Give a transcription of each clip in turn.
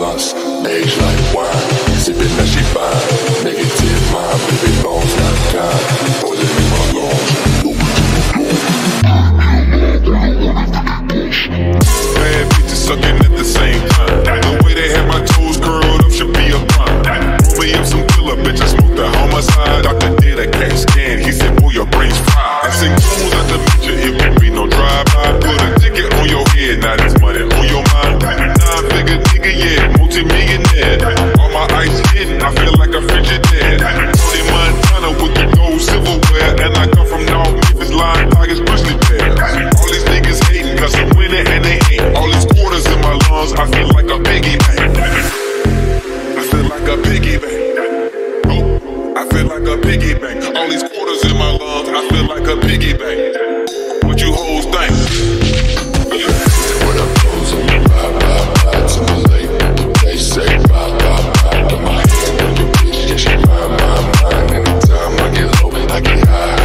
bus, age like wine, sipping that she fine. Negative mind, baby bones got time. Poison in my lungs, bad bitches sucking at the same time. The way they have my toes curled up should be a crime. Roll me up some killer, bitch, I smoked the homicide. Doctor did a CAT scan, he said, boy, your brain's fried. I sing tunes out the picture, it won't be no drive-by. Put a ticket on your head, now that's money on your mind. 9-figure nigga, yeah, multi-millionaire. All my ice hidden, I feel like a Frigidaire. Tony Montana with the gold silverware, and I come from North Memphis, Lion Tigers, grizzly bear. All these niggas hating, cause I'm winning and they ain't. All these quarters in my lungs, I feel like a piggy bank. I feel like a piggy bank. Oh, I feel like a piggy bank. All these quarters in my lungs, I feel like a piggy bank. What you hoes think? When I'm closing my bye to my late, they say bye. Got my hand on your bitch, yeah, she mine. Anytime I get low, I get high.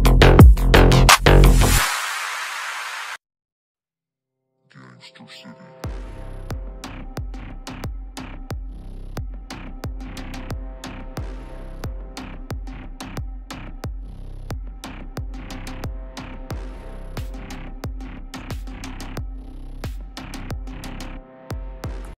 Gangster City.